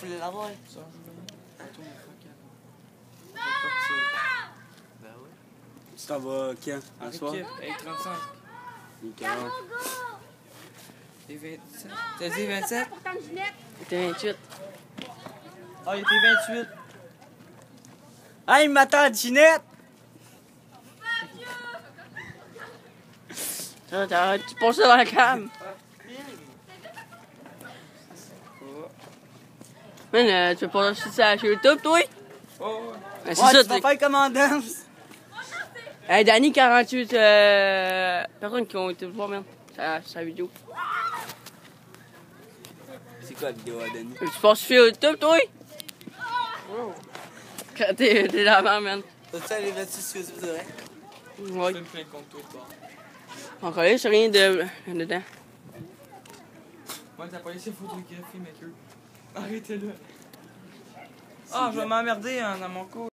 voulais l'avoir. Ça, je Ben oui. Tu t'en vas quand? Un soir? Hey, 35. Ok. Et 27. T'as dit 27? C'était 28. Ah, il était 28. Hey, il m'attend, Ginette! Tu penses ça dans la cam? Man, tu veux pas lâcher ça sur YouTube, toi? Oh, ouais. Ben, c'est Ouais, ça, tu vas faire commandance! Hey, Danny, 48 personnes qui ont été le voir, man. Sa vidéo. C'est quoi la vidéo à Denis? Tu penses sur YouTube, toi? Quand t'es là-bas, man. T'as-tu allé mettre sur YouTube direct? Ouais. Je fais plein de comptes, toi. Encore là, c'est rien dedans. Moi, t'as pas laissé photographier, mec. Arrêtez-le. Ah, je vais m'emmerder dans mon cours.